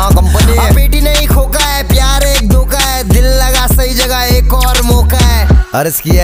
हाँ कंपनी है। बेटी नहीं खोका है, प्यार एक धोखा है, दिल लगा सही जगह एक और मौका है। अर्ज किया